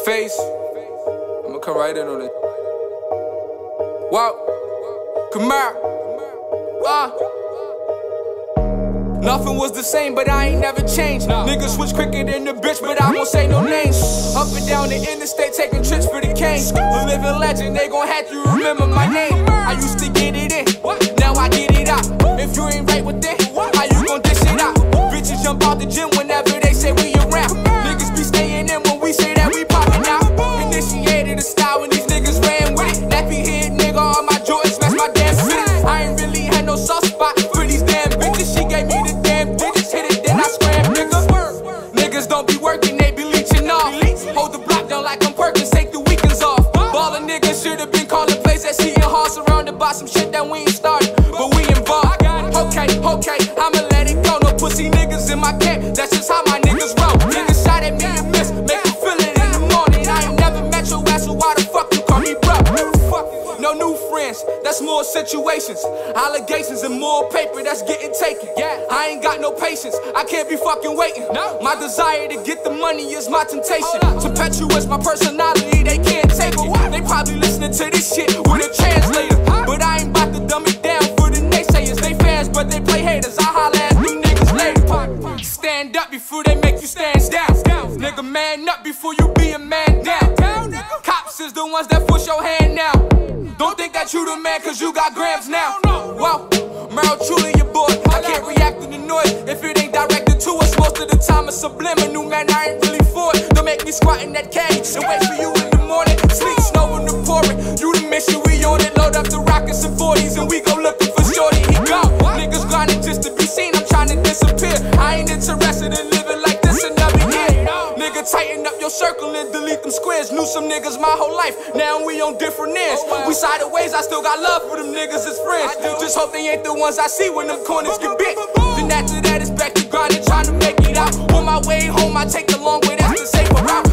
face. I'ma come right in on it. Wow, come out. Nothing was the same, but I ain't never changed. Niggas switch quicker than the bitch, but I won't say no names. Up and down the interstate, taking trips for the cane. The living legend, they gon' have to remember my name. I used to get it in, now I get it out. If you ain't right with it, how you gon' dish it out? Bitches jump out the gym whenever they say we around. Niggas be staying in when we say that we poppin' out. Initiated the style when these niggas ran with it. Nappy head nigga on my Jordans, match my damn fit. I ain't really had no soft spot for these damn bitches. She gave me the damn digits, hit it, then I scram niggas. Niggas don't be working, they be leeching off. Hold the block down like I'm Perkins, take the weekends off. Ballin' niggas should've been calling plays at Seton Hall, surrounded by some shit that we ain't started, but we involved. Okay, I'ma let it go. No pussy niggas in my camp, that's just how my niggas roll. Niggas shot at me and miss, make me feel it in the morning. I ain't never met your ass, so why the fuck you call me bro? No new friends, that's more situations. Allegations and more paper that's getting taken. I ain't got no patience, I can't be fucking waiting. My desire to get the money is my temptation. Tempestuous my personality, they can't take it. They probably listening to this shit with a translator, but I ain't about to dumb it down for the naysayers. They fans, but they play haters. I holla at you niggas later. Stand up before they make you stand down. Nigga, man up before you be a man down. Cops is the ones that push your hand now. Don't think that you the man cause you got grams now. Wow, Merrill truly your boy. I can't react to the noise if it ain't directed to us. Most of the time it's subliminal, man, I ain't really for it. Don't make me squat in that cage and wait for you in the morning. Sleet, snow in the pouring. You the mission, we on it. Load up the rockets and 40s and we go looking for shorty. He gone. Niggas grinding just to be seen, I'm trying to disappear. I ain't interested in living like this another year. Nigga, tighten up your circle and delete them squares. Knew some niggas my whole life, now we on different ends. We sideways, I still got love for them niggas as friends. Just hope they ain't the ones I see when them corners get bit. Then after that it's back to grinding, trying to make it out. On my way home, I take the long way, that's the safer route.